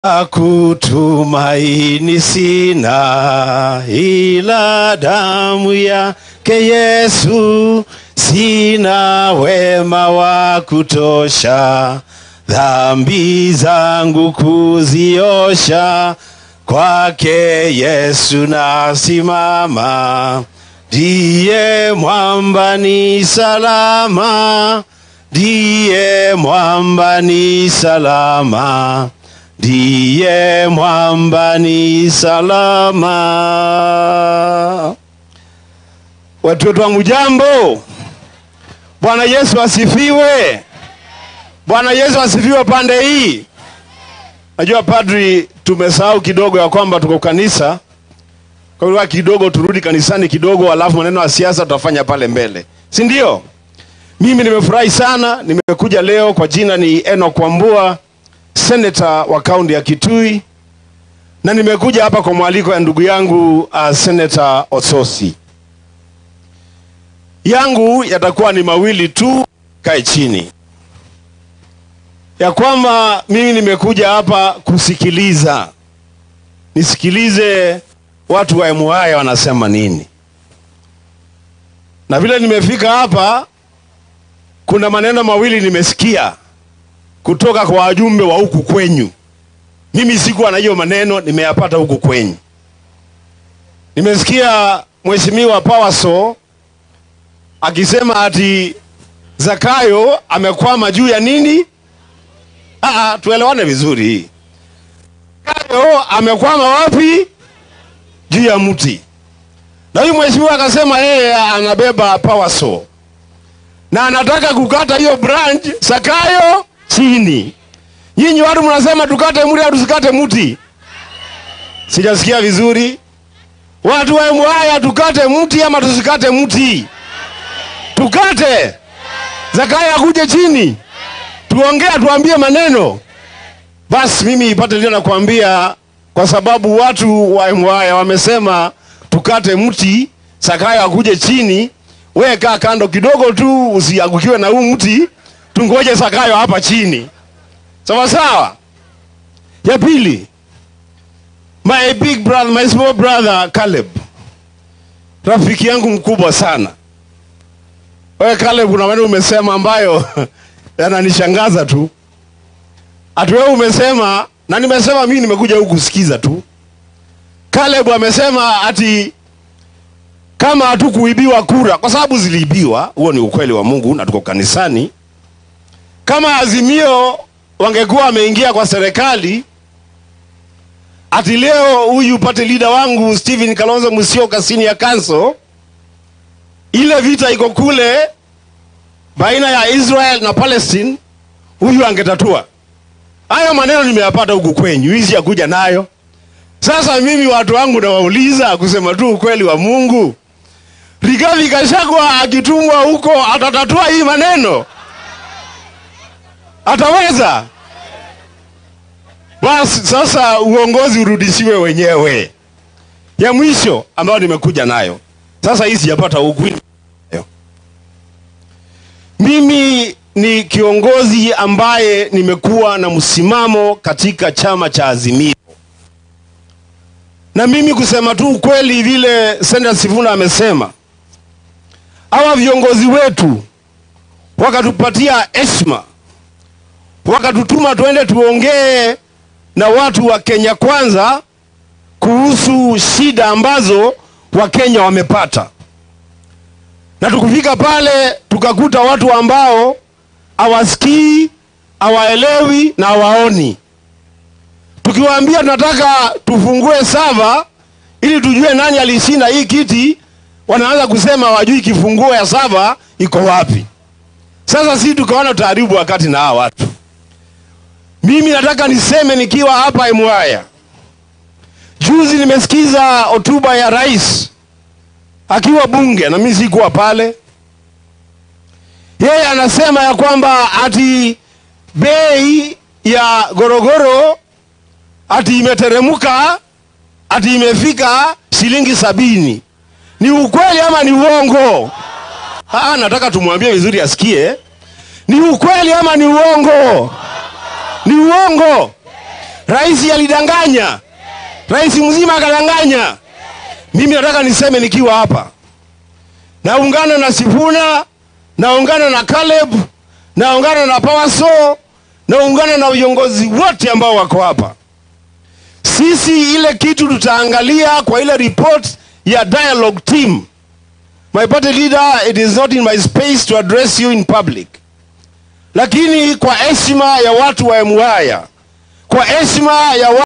Kutumaini sina ila damu yake Yesu, sina wema wa kutosha dhambi zangu kuziosha, kwake Yesu nasimama, ndiye mwamba ni salama, ndiye mwamba ni salama, ndiye mwamba ni salama. Watoto wangu jambo, Bwana Yesu asifiwe. Bwana Yesu asifiwe pande hii. Najua padri tumesahau kidogo ya kwamba tuko kanisa. Kwa hiyo kidogo turudi kanisani kidogo, alafu maneno ya siasa tutafanya pale mbele, si ndio? Mimi nimefurahi sana, nimekuja leo. Kwa jina ni Enoch Wambua, senator wa kaunti ya Kitui, na nimekuja hapa kwa mwaliko ya ndugu yangu Senator Ososi. Yangu yatakuwa ni mawili tu, kae chini. Ya kwamba mimi nimekuja hapa kusikiliza, nisikilize watu wa Emuhaya wanasema nini. Na vile nimefika hapa, kuna maneno mawili nimesikia kutoka kwa wajumbe wa huku kwenyu. Mimi sikuwa na hiyo maneno, nimeyapata huku kwenyu. Nimesikia Mheshimiwa Pawaso akisema ati Zakayo amekwama juu ya nini? Tuelewane vizuri. Zakayo amekwama wapi? Juu ya mti. Na huyu mheshimiwa akasema yeye anabeba Pawaso, na anataka kukata hiyo branch Zakayo chini. Nyinyi watu mnasema tukate mti au tusikate mti? Sijasikia vizuri. Watu wa Emuhaya, tukate mti ama tusikate mti? Tukate. Zakayo akuje chini. Tuongea, tuambie maneno. Basi mimi ipate leo na kuambia, kwa sababu watu wa Emuhaya wamesema tukate mti, Zakayo akuje chini. Wewe kaa kando kidogo tu, usiangukiwe na huu mti. Tungoje Zakayo hapa chini. Sawa sawa? Ya pili, my big brother, my small brother Caleb, rafiki yangu mkubwa sana. Wewe Caleb, kuna maneno umesema ambayo yananishangaza tu. Ati wewe umesema, na nimesema mimi nimekuja huku kusikiza tu. Caleb amesema ati kama hatukuibiwa kura, kwa sababu ziliibiwa, huo ni ukweli wa Mungu na tuko kanisani. Kama Azimio wangekuwa wameingia kwa serikali, ati leo huyu party leader wangu Stephen Kalonzo Musyoka senior council, ile vita iko kule baina ya Israel na Palestine, huyu angetatua. Hayo maneno nimeyapata huku kwenyu, hizi ya kuja nayo. Sasa mimi watu wangu nawauliza, kusema tu ukweli wa Mungu, Rigathi Gachagua akitumwa huko atatatua hii maneno? Ataweza? Basi sasa uongozi urudishiwe wenyewe. Ya mwisho ambayo nimekuja nayo, sasa hii sijapata huku. Mimi ni kiongozi ambaye nimekuwa na msimamo katika chama cha Azimio. Na mimi kusema tu ukweli, vile Senator Sifuna amesema, hawa viongozi wetu wakatupatia heshima, wakatutuma tuende tuongee na watu wa Kenya Kwanza kuhusu shida ambazo Wakenya wamepata. Na tukufika pale tukakuta watu ambao hawasikii, hawaelewi na hawaoni. Tukiwaambia tunataka tufungue sava ili tujue nani alishinda hii kiti, wanaanza kusema hawajui kifunguo ya sava iko wapi. Sasa sisi tukaona tutaharibu wakati na hawa watu. Mimi nataka niseme nikiwa hapa Emuhaya, juzi nimesikiza hotuba ya rais akiwa bunge, na mimi sikuwa pale. Yeye anasema ya kwamba ati bei ya gorogoro ati imeteremuka, ati imefika shilingi 70. Ni ukweli ama ni uongo? Nataka tumwambie vizuri asikie. Ni ukweli ama ni uongo? Ni uongo. Rais alidanganya. Rais mzima akadanganya. Mimi nataka niseme nikiwa hapa, naungana na Sifuna, naungana na Caleb, naungana na Pawaso, naungana na viongozi wote ambao wako hapa. Sisi ile kitu tutaangalia kwa ile report ya dialogue team. My party leader, it is not in my space to address you in public. Lakini kwa heshima ya watu wa Mwaya, kwa heshima ya